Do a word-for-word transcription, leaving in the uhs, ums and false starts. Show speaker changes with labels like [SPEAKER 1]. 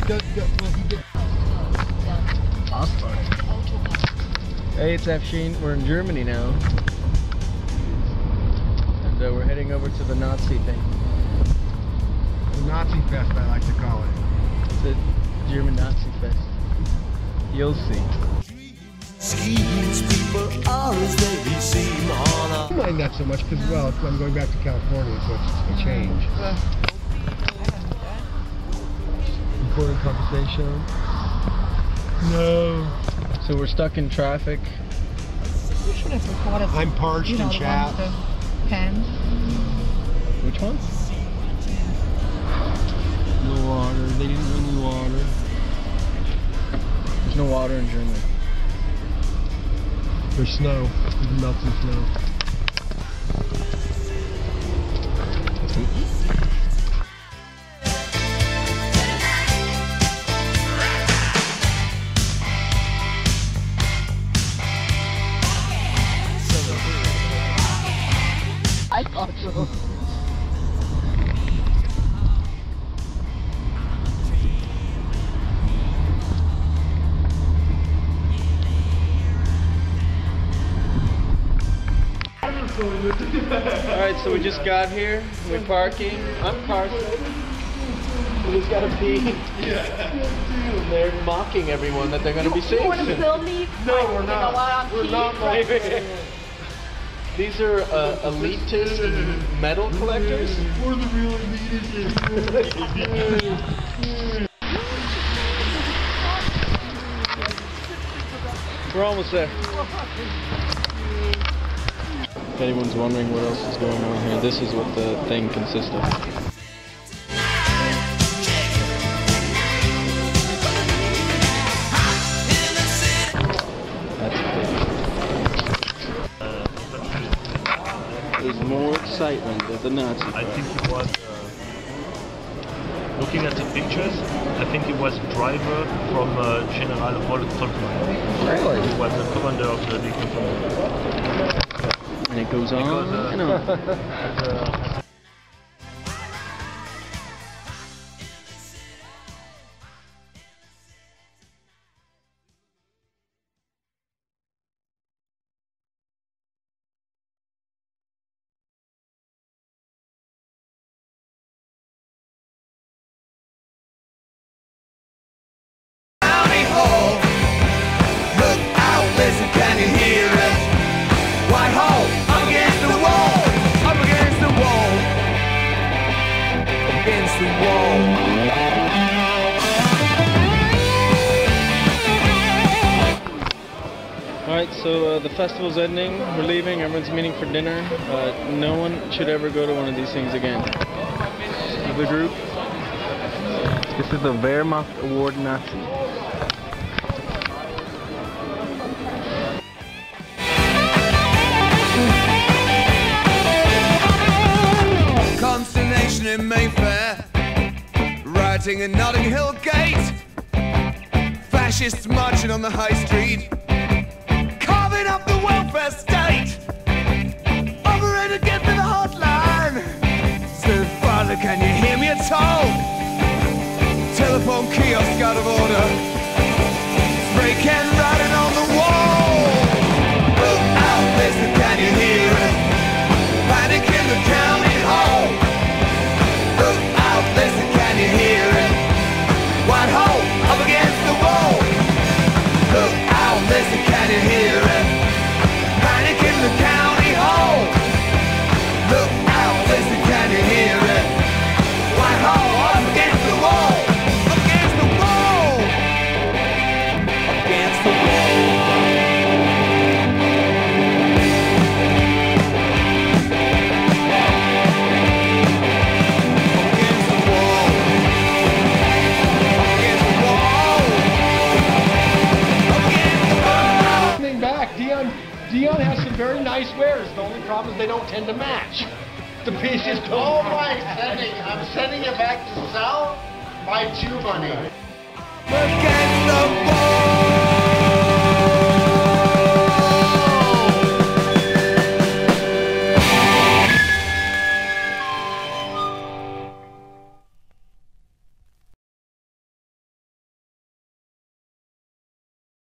[SPEAKER 1] Hey, it's Afsheen. We're in Germany now. And uh, we're heading over to the Nazi thing.
[SPEAKER 2] The Nazi Fest, I like to call it.
[SPEAKER 1] It's a German Nazi Fest. You'll see.
[SPEAKER 2] I mind that so much because, well, I'm going back to California, so it's a change. Important conversation. No.
[SPEAKER 1] So we're stuck in traffic.
[SPEAKER 3] You should have recorded.
[SPEAKER 2] I'm parched
[SPEAKER 3] you know,
[SPEAKER 2] and chapped.
[SPEAKER 3] Cans.
[SPEAKER 1] Which ones?
[SPEAKER 2] No water. They didn't bring me water.
[SPEAKER 1] There's no water in Germany.
[SPEAKER 2] There's snow. There's melting snow.
[SPEAKER 3] I thought so.
[SPEAKER 1] Alright, so we just got here. We're parking. I'm parked. We just gotta pee. Yeah. And they're mocking everyone that they're gonna be safe.
[SPEAKER 3] You want to film me?
[SPEAKER 2] No, we're not. We're not.
[SPEAKER 1] These are uh, elitist metal collectors.
[SPEAKER 2] We're the real elitists.
[SPEAKER 1] We're almost there. If anyone's wondering what else is going on here, this is what the thing consists of. That's big. There's more excitement at the Nazi
[SPEAKER 4] I think he was, uh, looking at the pictures, I think he was a driver from uh, General Volkswagen.
[SPEAKER 1] Really?
[SPEAKER 4] He was the commander of the Legion.
[SPEAKER 1] And it goes on
[SPEAKER 4] Because, uh,
[SPEAKER 1] and on.
[SPEAKER 4] uh,
[SPEAKER 1] Alright, so uh, the festival's ending, we're leaving, everyone's meeting for dinner. Uh, no one should ever go to one of these things again. This is the group. This is the Wehrmacht Award Nazi.
[SPEAKER 5] Consternation in Mayfair, rioting in Notting Hill Gate, fascists marching on the high street, carving up the welfare state. Operator, get me the hotline. Said, Father, can you hear me at all? Telephone kiosk out of order, spray can writing on the wall. Look out, listen, can you hear it? Panic in the county hall. Look out, listen, can you hear it? Whitehall, up against the wall. Look out, listen, can you hear it? Panic in the county hall. Look out, listen, can you hear it? Whitehall, up against the wall. Up against the wall. Up against the wall.
[SPEAKER 2] Dion has some very nice wares. The only problem is they don't tend to match. The pieces don't.
[SPEAKER 6] Oh my, sending, I'm sending it back to sell my Jew money.
[SPEAKER 5] Against the